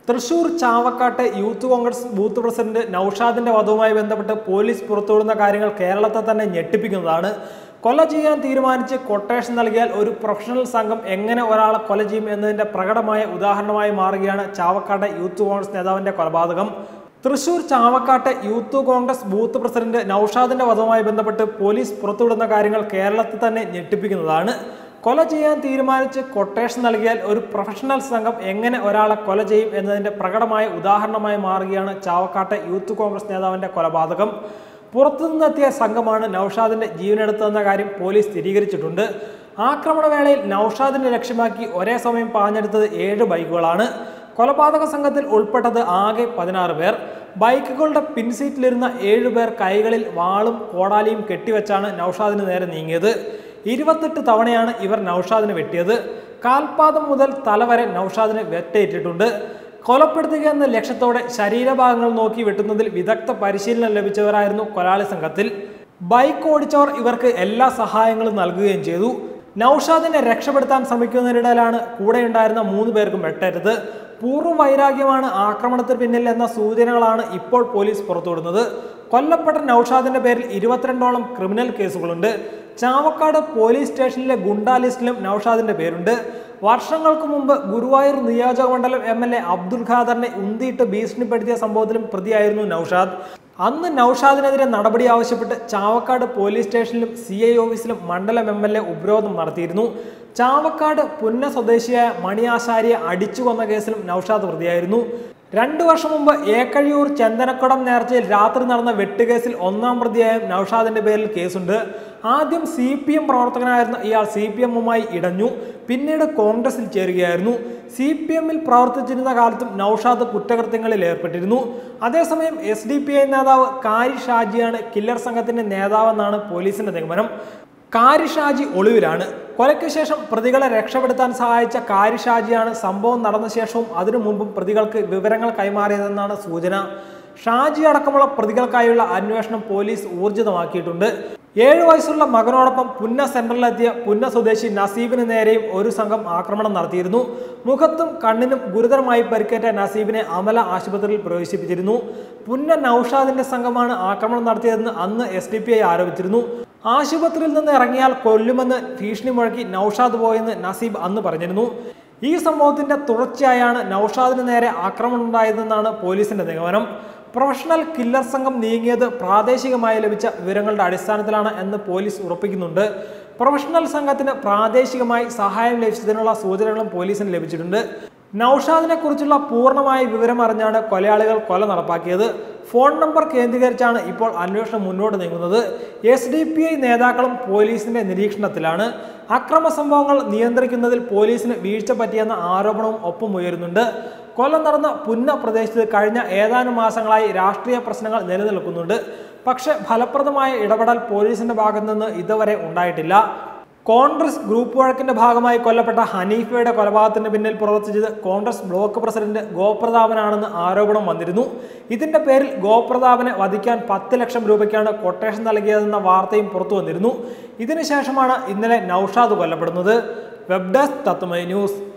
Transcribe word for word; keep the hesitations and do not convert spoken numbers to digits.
തൃശൂർ ചാവക്കാട്ടെ youth congress booth president നൌഷാദിന്റെ വധവുമായി ബന്ധപ്പെട്ട് പോലീസ് പുറത്തുവിടുന്ന കാര്യങ്ങൾ കേരളത്തെ തന്നെ ഞെട്ടിപ്പിക്കുന്നതാണ്. കൊല ചെയ്യാൻ തീരുമാനിച്ച് കൊട്ടേഷൻ നൽകിയാൽ ഒരു പ്രൊഫഷണൽ സംഘം എങ്ങനെ ഒരാളെ കൊല ചെയ്യും എന്നതിന്റെ പ്രകടമായ ഉദാഹരണമായി മാറുകയാണ് ചാവക്കാട്ടെ യൂത്ത് കോൺഗ്രസ് നേതാവിന്റെ കൊലപാതകം. തൃശൂർ ചാവക്കാട്ടെ യൂത്ത് കോൺഗ്രസ് ബൂത്ത് പ്രസിഡന്റ് നൌഷാദിന്റെ വധവുമായി ബന്ധപ്പെട്ട് പോലീസ് പുറത്തുവിടുന്ന കാര്യങ്ങൾ കേരളത്തെ തന്നെ ഞെട്ടിപ്പിക്കുന്നതാണ്. കൊല ചെയ്യാൻ തീരുമാനിച്ച് കൊട്ടേഷൻ നൽകിയാൽ ഒരു പ്രൊഫഷണൽ സംഘം എങ്ങനെ ഒരാളെ കൊല ചെയ്യും എന്നതിന്റെ പ്രകടമായ ഉദാഹരണമായി മാറുകയാണ് ചാവക്കാട്ടെ യൂത്ത് കോൺഗ്രസ് നേതാവിന്റെ കൊലപാതകം. പുറത്തുനിന്നെത്തിയ സംഘമാണ് നൌഷാദിന്റെ ജീവനെടുത്തതെന്ന കാര്യം പോലീസ് സ്ഥിരീകരിച്ചിട്ടുണ്ട്. ആക്രമണവേളയിൽ നൌഷാദിനെ ലക്ഷ്യമാക്കി ഒരേ സമയം പാഞ്ഞെടുത്തത് ഏഴ് ബൈക്കുകളാണ്. കൊലപാതക സംഘത്തിൽ ഉൾപ്പെട്ടത് ആകെ പതിനാറ് പേർ. ബൈക്കുകളുടെ പിൻസീറ്റിലിരുന്ന ഏഴുപേർ കൈകളിൽ വാളും കോടാലിയും കെട്ടിവെച്ചാണ് നൌഷാദിന് നേരെ നീങ്ങിയത്. ഇരുപത്തെട്ട് തവണയാണ് ഇവർ നൌഷാദിനെ വെട്ടിയത്. കാൽപാദം മുതൽ തലവരെ നൌഷാദിന് വെട്ടേറ്റിട്ടുണ്ട്. കൊലപ്പെടുത്തുക എന്ന ലക്ഷ്യത്തോടെ ശരീരഭാഗങ്ങൾ നോക്കി വെട്ടുന്നതിൽ വിദഗ്ധ പരിശീലനം ലഭിച്ചവരായിരുന്നു കൊലാളി സംഘത്തിൽ. ബൈക്ക് ഓടിച്ചവർ ഇവർക്ക് എല്ലാ സഹായങ്ങളും നൽകുകയും ചെയ്തു. നൌഷാദിനെ രക്ഷപ്പെടുത്താൻ ശ്രമിക്കുന്നതിനിടയിലാണ് കൂടെയുണ്ടായിരുന്ന മൂന്ന് പേർക്കും വെട്ടേറ്റത്. പൂർവ്വ വൈരാഗ്യമാണ് ആക്രമണത്തിന് പിന്നിൽ എന്ന സൂചനകളാണ് ഇപ്പോൾ പോലീസ് പുറത്തുവിടുന്നത്. കൊല്ലപ്പെട്ട നൌഷാദിന്റെ പേരിൽ ഇരുപത്തിരണ്ടോളം ക്രിമിനൽ കേസുകളുണ്ട്. ചാവക്കാട് പോലീസ് സ്റ്റേഷനിലെ ഗുണ്ടാ ലിസ്റ്റിലും നൌഷാദിന്റെ പേരുണ്ട്. വർഷങ്ങൾക്ക് മുമ്പ് ഗുരുവായൂർ നിയോജക മണ്ഡലം എം എൽ എ അബ്ദുൽ ഖാദറിനെ ഉന്തിയിട്ട് ഭീഷണിപ്പെടുത്തിയ സംഭവത്തിലും പ്രതിയായിരുന്നു നൌഷാദ്. അന്ന് നൌഷാദിനെതിരെ നടപടി ആവശ്യപ്പെട്ട് ചാവക്കാട് പോലീസ് സ്റ്റേഷനിലും സി ഐ ഓഫീസിലും മണ്ഡലം എം എൽ എ ഉപരോധം നടത്തിയിരുന്നു. ചാവക്കാട് പുന്ന സ്വദേശിയായ മണിയാശാരിയെ അടിച്ചു കൊന്ന കേസിലും നൌഷാദ് പ്രതിയായിരുന്നു. രണ്ടു വർഷം മുമ്പ് ഏക്കഴിയൂർ ചന്ദനക്കുടം നേർച്ചയിൽ രാത്രി നടന്ന വെട്ടുകേസിൽ ഒന്നാം പ്രതിയായ നൌഷാദിന്റെ പേരിൽ കേസുണ്ട്. ആദ്യം സി പി എം പ്രവർത്തകനായിരുന്ന ഇയാൾ സി പി എമ്മുമായി ഇടഞ്ഞു. പിന്നീട് കോൺഗ്രസിൽ ചേരുകയായിരുന്നു. സി പി എമ്മിൽ പ്രവർത്തിച്ചിരുന്ന കാലത്തും നൌഷാദ് കുറ്റകൃത്യങ്ങളിൽ ഏർപ്പെട്ടിരുന്നു. അതേസമയം എസ് ഡി പി ഐ നേതാവ് കാരി ഷാജിയാണ് കില്ലർ സംഘത്തിന്റെ നേതാവെന്നാണ് പോലീസിന്റെ നിഗമനം. കാരി ഷാജി ഒളിവിലാണ്. കൊലയ്ക്ക് ശേഷം പ്രതികളെ രക്ഷപ്പെടുത്താൻ സഹായിച്ച കാരി ഷാജിയാണ് സംഭവം നടന്ന ശേഷവും അതിനു മുമ്പും പ്രതികൾക്ക് വിവരങ്ങൾ കൈമാറിയതെന്നാണ് സൂചന. ഷാജി അടക്കമുള്ള പ്രതികൾക്കായുള്ള അന്വേഷണം പോലീസ് ഊർജിതമാക്കിയിട്ടുണ്ട്. ഏഴു വയസ്സുള്ള മകനോടൊപ്പം പുന്ന സെന്ററിലെത്തിയ പുന്ന സ്വദേശി നസീബിന് നേരെയും ഒരു സംഘം ആക്രമണം നടത്തിയിരുന്നു. മുഖത്തും കണ്ണിനും ഗുരുതരമായി പരിക്കേറ്റ നസീബിനെ അമല ആശുപത്രിയിൽ പ്രവേശിപ്പിച്ചിരുന്നു. പുന്ന നൌഷാദിന്റെ സംഘമാണ് ആക്രമണം നടത്തിയതെന്ന് അന്ന് എസ് ഡി പി ഐ ആരോപിച്ചിരുന്നു. ആശുപത്രിയിൽ നിന്ന് ഇറങ്ങിയാൽ കൊല്ലുമെന്ന് ഭീഷണി മുഴക്കി നൌഷാദ് പോയെന്ന് നസീബ് അന്ന് പറഞ്ഞിരുന്നു. ഈ സംഭവത്തിന്റെ തുടർച്ചയായാണ് നൌഷാദിന് നേരെ ആക്രമണം ഉണ്ടായതെന്നാണ് പോലീസിന്റെ നിഗമനം. പ്രൊഫഷണൽ കില്ലർ സംഘം നീങ്ങിയത് പ്രാദേശികമായി ലഭിച്ച വിവരങ്ങളുടെ അടിസ്ഥാനത്തിലാണ് എന്ന് പോലീസ് ഉറപ്പിക്കുന്നുണ്ട്. പ്രൊഫഷണൽ സംഘത്തിന് പ്രാദേശികമായി സഹായം ലഭിച്ചതിനുള്ള സൂചനകളും പോലീസിന് ലഭിച്ചിട്ടുണ്ട്. നൌഷാദിനെ കുറിച്ചുള്ള പൂർണ്ണമായ വിവരം അറിഞ്ഞാണ് കൊലയാളികൾ കൊല നടപ്പാക്കിയത്. ഫോൺ നമ്പർ കേന്ദ്രീകരിച്ചാണ് ഇപ്പോൾ അന്വേഷണം മുന്നോട്ട് നീങ്ങുന്നത്. എസ് ഡി പി ഐ നേതാക്കളും പോലീസിന്റെ നിരീക്ഷണത്തിലാണ്. അക്രമ സംഭവങ്ങൾ നിയന്ത്രിക്കുന്നതിൽ പോലീസിന് വീഴ്ച പറ്റിയെന്ന ആരോപണവും ഒപ്പം ഉയരുന്നുണ്ട്. കൊല നടന്ന പുന്ന പ്രദേശത്ത് കഴിഞ്ഞ ഏതാനും മാസങ്ങളായി രാഷ്ട്രീയ പ്രശ്നങ്ങൾ നിലനിൽക്കുന്നുണ്ട്. പക്ഷെ ഫലപ്രദമായ ഇടപെടൽ പോലീസിന്റെ ഭാഗത്തു നിന്ന് ഇതുവരെ ഉണ്ടായിട്ടില്ല. കോൺഗ്രസ് ഗ്രൂപ്പ് വഴക്കിന്റെ ഭാഗമായി കൊല്ലപ്പെട്ട ഹനീഫയുടെ കൊലപാതകത്തിന് പിന്നിൽ പ്രവർത്തിച്ചത് കോൺഗ്രസ് ബ്ലോക്ക് പ്രസിഡന്റ് ഗോപ്രതാപനാണെന്ന് ആരോപണം വന്നിരുന്നു. ഇതിന്റെ പേരിൽ ഗോപ്രതാപനെ വധിക്കാൻ പത്ത് ലക്ഷം രൂപയ്ക്കാണ് കൊട്ടേഷൻ നൽകിയതെന്ന വാർത്തയും പുറത്തു വന്നിരുന്നു. ഇതിനുശേഷമാണ് ഇന്നലെ നൌഷാദ് കൊല്ലപ്പെടുന്നത്. Web desk Tatwamayi news.